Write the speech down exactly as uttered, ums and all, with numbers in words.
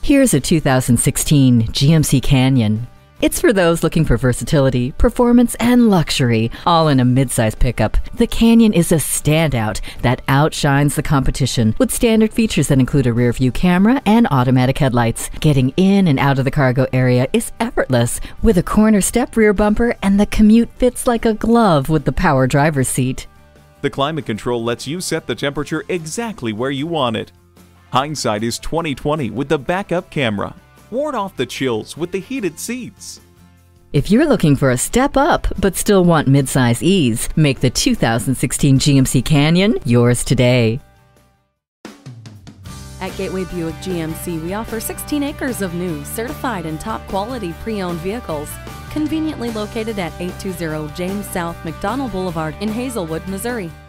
Here's a two thousand sixteen G M C Canyon. It's for those looking for versatility, performance, and luxury, all in a midsize pickup. The Canyon is a standout that outshines the competition with standard features that include a rear-view camera and automatic headlights. Getting in and out of the cargo area is effortless with a corner step rear bumper, and the commute fits like a glove with the power driver's seat. The climate control lets you set the temperature exactly where you want it. Hindsight is twenty twenty with the backup camera. Ward off the chills with the heated seats. If you're looking for a step up but still want midsize ease, make the two thousand sixteen G M C Canyon yours today. At Gateway Buick G M C, we offer sixteen acres of new, certified and top quality pre-owned vehicles, conveniently located at eight two zero James South McDonald Boulevard in Hazelwood, Missouri.